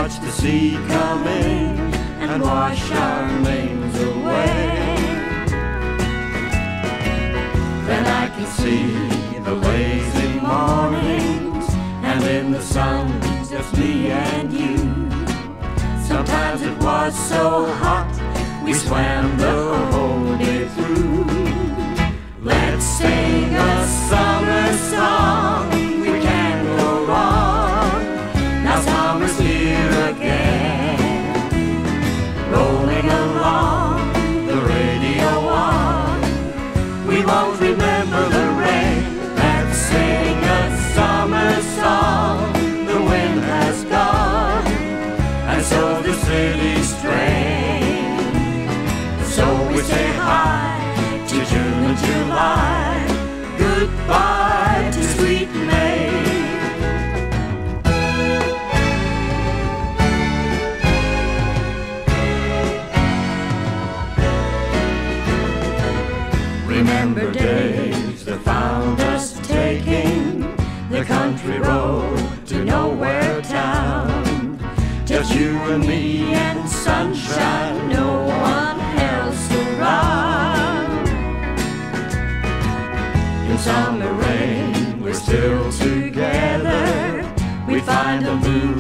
watch the sea come in and wash our names away. Then I can see the lazy mornings, and in the sun just me and you. Sometimes it was so hot we swam the whole day through. Let's sing a summer song, we can't go wrong. Now summer's here again, rolling along the radio on. We won't remember the rain. Let's sing a summer song, the wind has gone, and so the city's strained. So we say hi to June and July, goodbye to sweet May. Remember days that found us taking the country road to nowhere town. Just you and me and sunshine, no one else around. In summer rain, we're still together. We find a moon